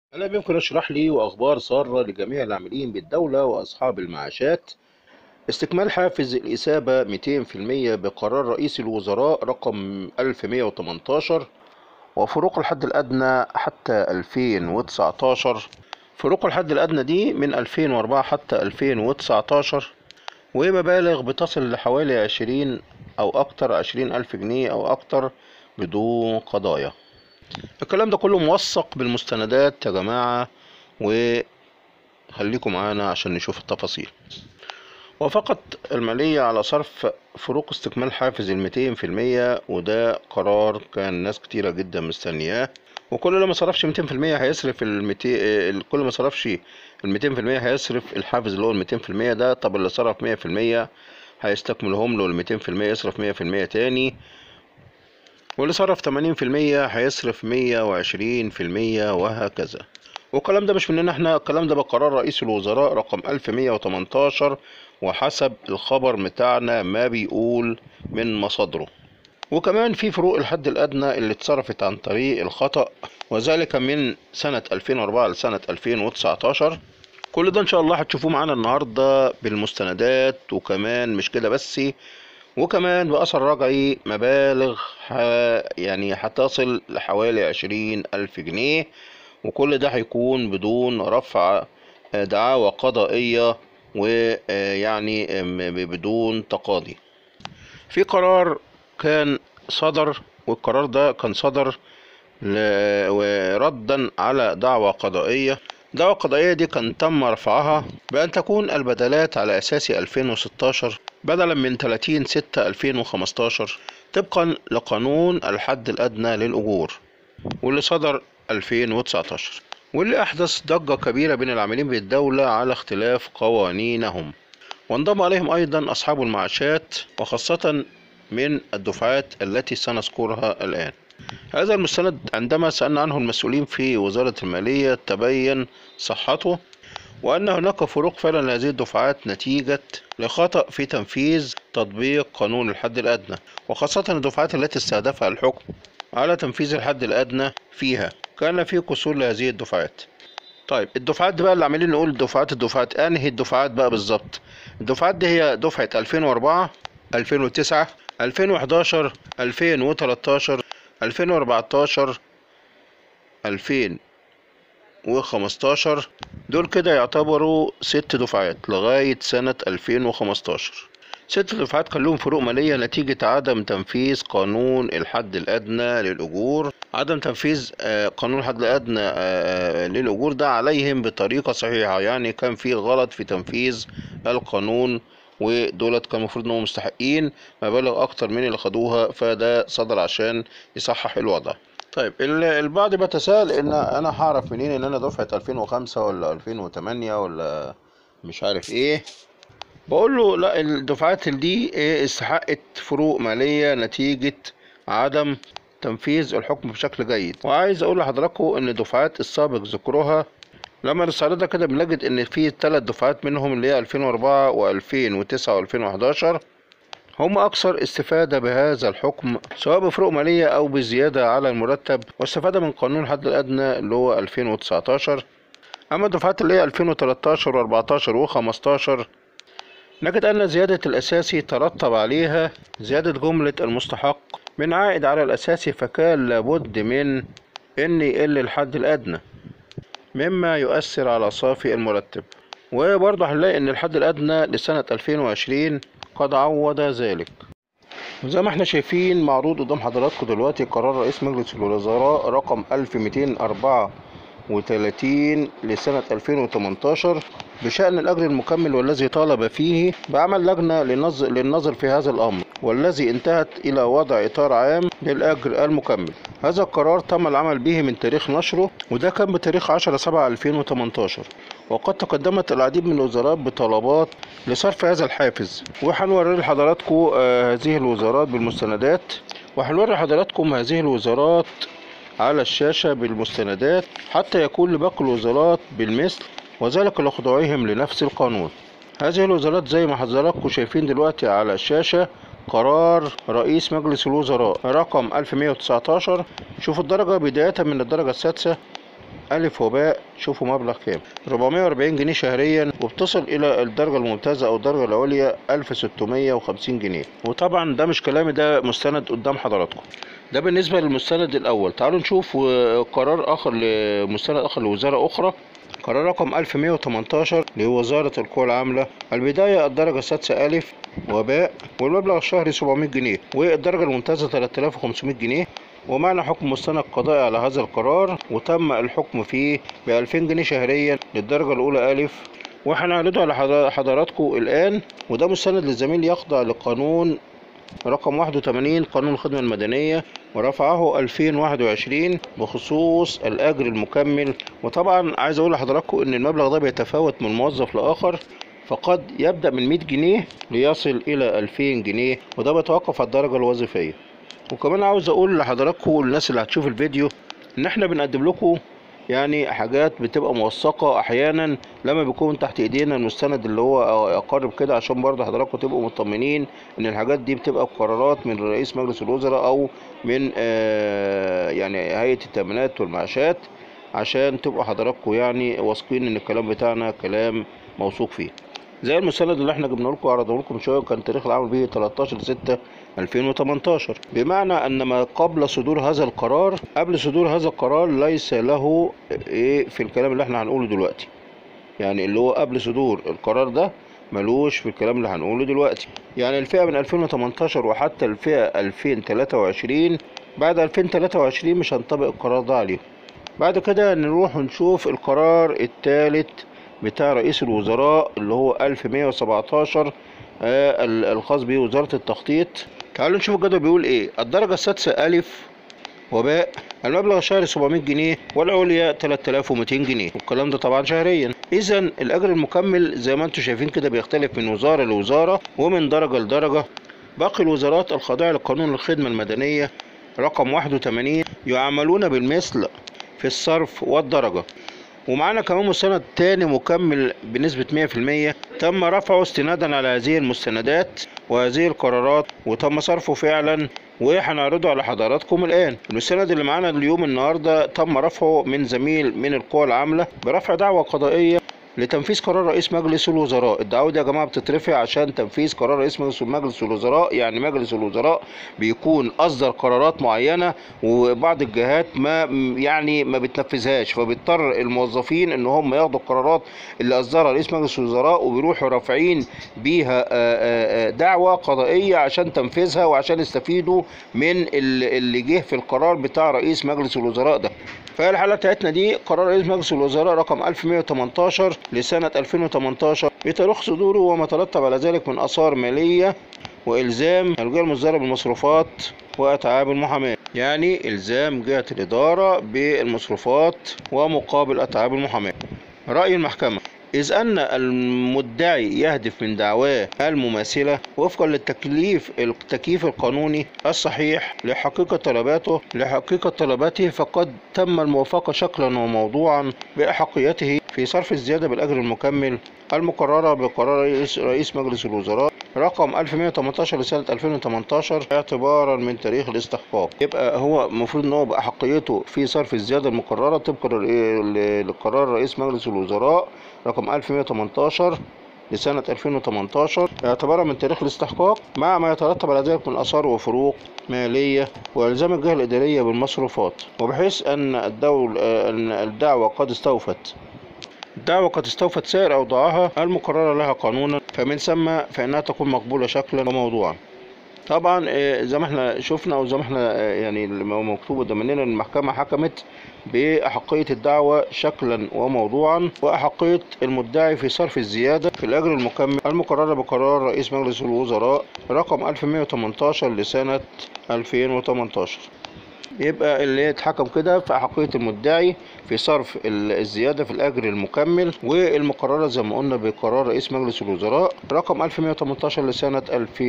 ألا يمكن اشرح لي وأخبار سارة لجميع العاملين بالدولة وأصحاب المعاشات استكمال حافز الإثابة 200% بقرار رئيس الوزراء رقم 1118 وفروق الحد الأدنى حتى 2019. فروق الحد الأدنى دي من 2004 حتى 2019 ومبالغ بتصل لحوالي 20 أو أكتر، 20,000 جنيه أو أكتر بدون قضايا. الكلام ده كله موثق بالمستندات يا جماعة، وخليكم معانا عشان نشوف التفاصيل. وافقت المالية على صرف فروق استكمال حافز 200%، وده قرار كان ناس كتيرة جدا مستنياه. وكل اللي ما صرفش 200% هيصرف كل ما صرفش 200% هيصرف الحافز اللي هو 200% ده. طب اللي صرف 100% هيستكملهم له 200%، يصرف 100% تاني. واللي صرف 80% هيصرف 120%، وهكذا. والكلام ده مش مننا احنا، الكلام ده بقرار رئيس الوزراء رقم 1118، وحسب الخبر بتاعنا ما بيقول من مصادره. وكمان في فروق الحد الأدنى اللي اتصرفت عن طريق الخطأ، وذلك من سنة 2004 لسنة 2019. كل ده إن شاء الله هتشوفوه معانا النهاردة بالمستندات. وكمان مش كده بس، وكمان بأثر رجعي مبالغ يعني هتصل لحوالي 20,000 جنيه. وكل ده هيكون بدون رفع دعاوى قضائية، ويعني بدون تقاضي. في قرار كان صدر، والقرار ده كان صدر وردا على دعوى قضائية. دعوى قضائية دي كان تم رفعها بأن تكون البدلات على أساس 2016 بدلا من 30/6/2015 طبقا لقانون الحد الأدنى للأجور، واللي صدر 2019، واللي أحدث ضجة كبيرة بين العاملين بالدولة على اختلاف قوانينهم. وانضم عليهم أيضا أصحاب المعاشات، وخاصة من الدفعات التي سنذكرها الآن. هذا المستند عندما سألنا عنه المسؤولين في وزارة المالية تبين صحته، وأن هناك فروق فعلا لهذه الدفعات نتيجة لخطأ في تنفيذ تطبيق قانون الحد الأدنى، وخاصة الدفعات التي استهدفها الحكم على تنفيذ الحد الأدنى فيها كان في قصور لهذه الدفعات. طيب الدفعات دي بقى اللي عاملين نقول الدفعات أنهي الدفعات بقى بالظبط؟ الدفعات دي هي دفعة 2004، 2009، 2011، 2013، 2014، 2015. دول كده يعتبروا 6 دفعات لغاية سنة 2015. 6 دفعات كان لهم فروق مالية نتيجة عدم تنفيذ قانون الحد الأدنى للأجور. عدم تنفيذ قانون الحد الأدنى للأجور ده عليهم بطريقة صحيحة، يعني كان في غلط في تنفيذ القانون، ودولت كان المفروض انهم مستحقين مبالغ اكتر من اللي خدوها، فده صدر عشان يصحح الوضع. طيب البعض بيتساءل ان انا هعرف منين ان انا دفعة 2005 ولا 2008 ولا مش عارف ايه. بقول له لا، الدفعات دي استحقت فروق مالية نتيجة عدم تنفيذ الحكم بشكل جيد. وعايز اقول لحضراتكم ان دفعات السابق ذكرها لما نستعرضها كده بنجد ان في 3 دفعات منهم اللي هي 2004 و2009 و2011 هم أكثر استفادة بهذا الحكم، سواء بفروق مالية أو بزيادة على المرتب، واستفادة من قانون الحد الأدنى اللي هو 2019. أما الدفعات اللي هي 2013 و14 و15 نجد أن زيادة الأساسي ترتب عليها زيادة جملة المستحق من عائد على الأساسي، فكان لابد من أن يقل الحد الأدنى مما يؤثر على صافي المرتب. وبرضه هنلاقي أن الحد الأدنى لسنة 2020 قد عوض ذلك. زي ما احنا شايفين معروض قدام حضراتكم دلوقتي قرار رئيس مجلس الوزراء رقم 1234 لسنة 2018 بشأن الأجر المكمل، والذي طالب فيه بعمل لجنة للنظر في هذا الأمر، والذي انتهت إلى وضع إطار عام للأجر المكمل. هذا القرار تم العمل به من تاريخ نشره، وده كان بتاريخ 10/7/2018. وقد تقدمت العديد من الوزارات بطلبات لصرف هذا الحافز، وهنوري لحضراتكم هذه الوزارات بالمستندات، وهنوري لحضراتكم هذه الوزارات على الشاشة بالمستندات حتى يكون لباقي الوزارات بالمثل، وذلك لخضوعهم لنفس القانون. هذه الوزارات زي ما حضراتكم شايفين دلوقتي على الشاشة قرار رئيس مجلس الوزراء رقم 1119. شوفوا الدرجة بداية من الدرجة السادسة ألف وباء شوفوا مبلغ كام، 440 جنيه شهريا، وبتصل إلى الدرجة الممتازة أو الدرجة العليا 1650 جنيه. وطبعا ده مش كلامي، ده مستند قدام حضراتكم. ده بالنسبة للمستند الأول. تعالوا نشوف قرار آخر لمستند آخر لوزارة أخرى. قرار رقم 1118 لوزارة القوى العاملة. البداية الدرجة السادسة ألف وباء، والمبلغ الشهري 700 جنيه، والدرجة الممتازة 3500 جنيه. ومعنى حكم مستند قضائي على هذا القرار، وتم الحكم فيه ب 2000 جنيه شهريا للدرجة الأولى ألف. وهنعرضه على حضراتكم الآن. وده مستند للزميل يخضع لقانون رقم 81 قانون الخدمة المدنية، ورفعه 2021 بخصوص الأجر المكمل. وطبعا عايز أقول لحضراتكم إن المبلغ ده بيتفاوت من موظف لآخر، فقد يبدأ من 100 جنيه ليصل إلى 2000 جنيه، وده بيتوقف على الدرجة الوظيفية. وكمان عاوز أقول لحضراتكم والناس اللي هتشوف الفيديو إن إحنا بنقدم لكم يعني حاجات بتبقى موثقة أحيانا لما بيكون تحت إيدينا المستند اللي هو أقرب كده، عشان برضه حضراتكم تبقوا مطمنين إن الحاجات دي بتبقى قرارات من رئيس مجلس الوزراء أو من يعني هيئة التأمينات والمعاشات، عشان تبقوا حضراتكم يعني واثقين إن الكلام بتاعنا كلام موثوق فيه. زي المستند اللي احنا جبنا لكم وعرضه لكم شويه، كان تاريخ العمل به 13/6/2018، بمعنى ان ما قبل صدور هذا القرار، قبل صدور هذا القرار ليس له ايه في الكلام اللي احنا هنقوله دلوقتي. يعني اللي هو قبل صدور القرار ده ملوش في الكلام اللي هنقوله دلوقتي. يعني الفئه من 2018 وحتى الفئه 2023، بعد 2023 مش هنطبق القرار ده عليهم. بعد كده نروح نشوف القرار الثالث بتاع رئيس الوزراء اللي هو 1117 الخاص بوزارة التخطيط. تعالوا نشوف الجدول بيقول ايه. الدرجة السادسة ألف وباء، المبلغ الشهري 700 جنيه، والعليا 3200 جنيه، والكلام ده طبعا شهريا. إذا الأجر المكمل زي ما انتم شايفين كده بيختلف من وزارة لوزارة ومن درجة لدرجة. باقي الوزارات الخاضعة لقانون الخدمة المدنية رقم 81 يعاملون بالمثل في الصرف والدرجة. ومعانا كمان مستند تاني مكمل بنسبة 100% تم رفعه استنادا على هذه المستندات وهذه القرارات، وتم صرفه فعلا، وهنعرضه على حضراتكم الآن. المستند اللي معانا اليوم النهاردة تم رفعه من زميل من القوى العاملة برفع دعوى قضائية لتنفيذ قرار رئيس مجلس الوزراء. الدعوة دي يا جماعة بتترفع عشان تنفيذ قرار رئيس مجلس الوزراء. يعني مجلس الوزراء بيكون أصدر قرارات معينة وبعض الجهات ما بتنفذهاش، فبيضطر الموظفين ان هم ياخدوا القرارات اللي أصدرها رئيس مجلس الوزراء وبيروحوا رافعين بيها دعوة قضائية عشان تنفيذها وعشان يستفيدوا من اللي جه في القرار بتاع رئيس مجلس الوزراء ده. فالحالة بتاعتنا دي قرار رئيس مجلس الوزراء رقم 1118 لسنة 2018 بتاريخ صدوره، وما ترتب على ذلك من آثار مالية وإلزام الجهة المصدرة بالمصروفات وأتعاب المحاماة. يعني إلزام جهة الإدارة بالمصروفات ومقابل أتعاب المحاماة. رأي المحكمة: إذ أن المدعي يهدف من دعواه المماثلة وفقا للتكييف القانوني الصحيح لحقيقة طلباته، فقد تم الموافقة شكلا وموضوعا بأحقيته في صرف الزيادة بالأجر المكمل المقررة بقرار رئيس مجلس الوزراء رقم 1118 لسنة 2018 اعتبارا من تاريخ الاستحقاق. يبقى هو المفروض ان هو بأحقيته في صرف الزيادة المقررة طبقا لقرار رئيس مجلس الوزراء رقم 1118 لسنة 2018 اعتبارا من تاريخ الاستحقاق، مع ما يترتب على ذلك من آثار وفروق مالية وإلزام الجهة الإدارية بالمصروفات. وبحيث أن الدعوة قد استوفت سائر أوضاعها المقررة لها قانونا، فمن ثم فإنها تكون مقبولة شكلا وموضوعا. طبعا زي ما احنا شفنا او زي ما احنا يعني مكتوب قدامنا ان المحكمة حكمت بأحقية الدعوة شكلا وموضوعا وأحقية المدعي في صرف الزيادة في الأجر المكمل المقررة بقرار رئيس مجلس الوزراء رقم 1118 لسنة 2018. يبقى اللي اتحكم كده في أحقية المدعي في صرف الزيادة في الأجر المكمل والمقررة زي ما قلنا بقرار رئيس مجلس الوزراء رقم 1118 لسنة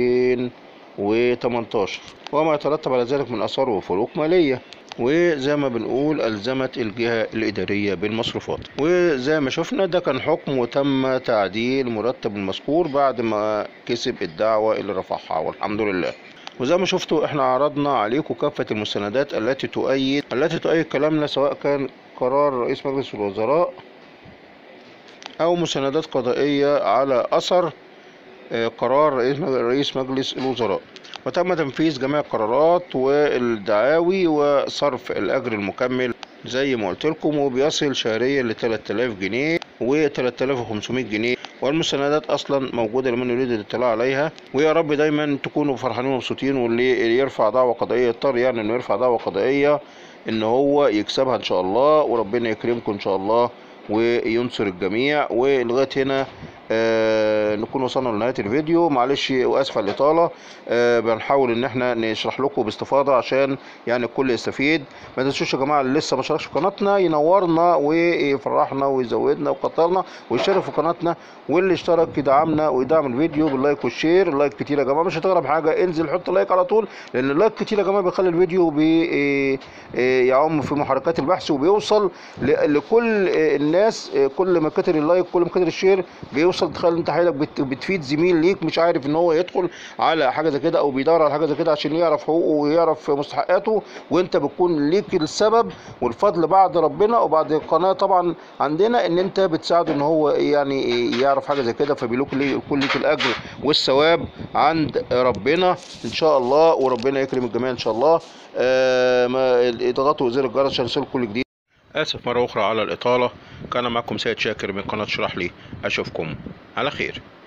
2018 وما يترتب على ذلك من آثار وفروق مالية. وزي ما بنقول ألزمت الجهة الإدارية بالمصروفات. وزي ما شفنا ده كان حكم وتم تعديل مرتب المذكور بعد ما كسب الدعوة اللي رفعها والحمد لله. وزي ما شفتوا احنا عرضنا عليكم كافة المستندات التي تؤيد كلامنا، سواء كان قرار رئيس مجلس الوزراء أو مساندات قضائية على أثر قرار رئيس مجلس الوزراء. وتم تنفيذ جميع القرارات والدعاوي وصرف الأجر المكمل زي ما قلت لكم، وبيصل شهريا ل 3000 جنيه و 3500 جنيه، والمستندات اصلا موجوده لمن يريد الاطلاع عليها. ويا رب دايما تكونوا فرحانين ومبسوطين، واللي يرفع دعوه قضائيه يضطر يعني انه يرفع دعوه قضائيه ان هو يكسبها ان شاء الله، وربنا يكرمكم ان شاء الله وينصر الجميع. ولغايه هنا نكون وصلنا لنهايه الفيديو. معلش واسف على الاطاله، بنحاول ان احنا نشرح لكم باستفاضه عشان يعني الكل يستفيد. ما تنسوش يا جماعه اللي لسه ما اشتركش في قناتنا ينورنا ويفرحنا ويزودنا ويكترنا ويشترك في قناتنا، واللي اشترك يدعمنا ويدعم الفيديو باللايك والشير. اللايك كتير يا جماعه، مش هتغرب حاجه، انزل حط لايك على طول، لان اللايك كتير يا جماعه بيخلي الفيديو يعم في محركات البحث وبيوصل لكل الناس. كل ما كتر اللايك كل ما كتر الشير بيوصل. تخيل انت حضرتك بتفيد زميل ليك مش عارف ان هو يدخل على حاجه زي كده او بيدور على حاجه زي كده عشان يعرف حقوقه ويعرف مستحقاته، وانت بتكون ليك السبب والفضل بعد ربنا وبعد القناه طبعا عندنا ان انت بتساعده ان هو يعني يعرف حاجه زي كده، فبيكون ليك الاجر والثواب عند ربنا ان شاء الله، وربنا يكرم الجميع ان شاء الله. اضغطوا زر الجرس عشان يوصلكم كل جديد. آسف مرة أخرى على الإطالة. كان معكم سيد شاكر من قناة اشرح لي. أشوفكم على خير.